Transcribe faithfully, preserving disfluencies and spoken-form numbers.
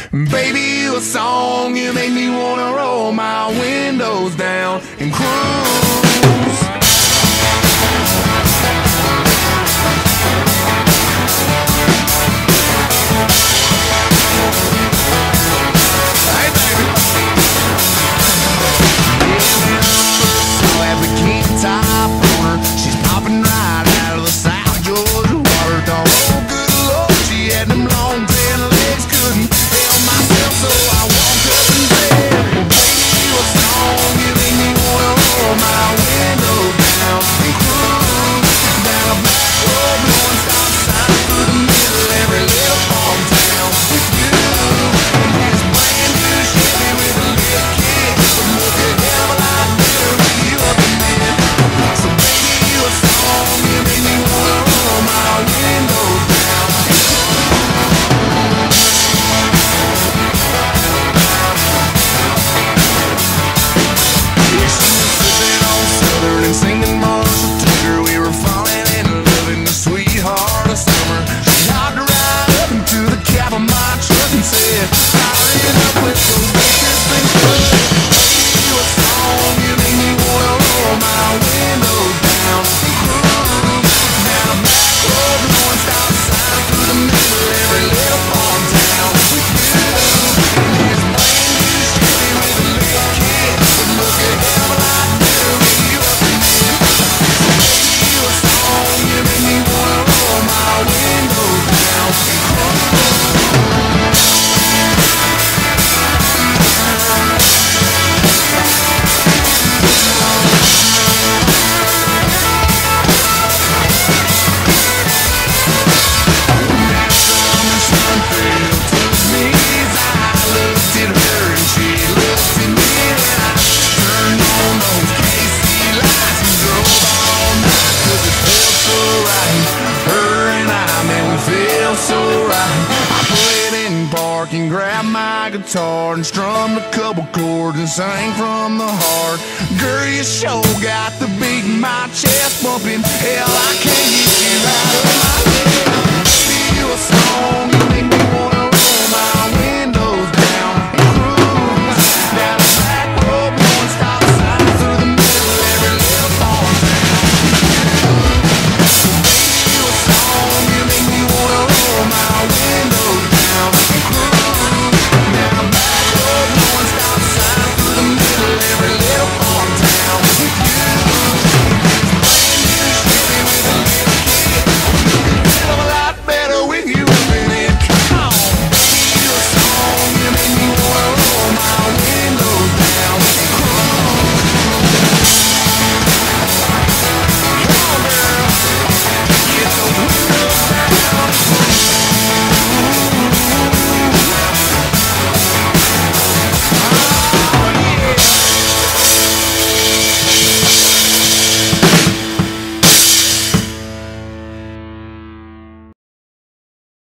Baby, you a song, you make me wanna roll my windows down and cruise. Hey baby, so at the keep top on her, she's popping right out of the South Georgia water. Don't oh good Lord, she had them long tan legs, couldn't help myself, so I walked up and said, well, baby, you a song, you make me wanna roll my window down and cruise down a back road, blowing stop signs through the middle of every little farm town with you and this brand new Chevy with a lift kit would look a hell of a lot better with you up in there. So baby, you a song, you make me wanna roll my window down and cruise. Yeah, she was sipping on Southern and singing Marshall Tucker. We were falling in love in the sweet heart of summer. She hopped right up into the cab of my truck and said, firing up with those bitches things good. Baby, you a song, you make me wanna roll my window down and cruise down a back road, blowing stop signs through the middle of every little farm town with you and this brand new Chevy with a lift kit would look a hell of a lot better with you up in there. Baby, you a song, you make me wanna roll my window down and cruise. Summer sun fell to me as I looked at her and she looked at me, and I turned on those K C lights and drove all night 'cause it felt so right. Her and I, man, we feel so right. I put it in park and grabbed my guitar and strummed a couple chords and sang from the heart. Girl, you sure got the beat in my chest bumping. Hell, I can't get you out of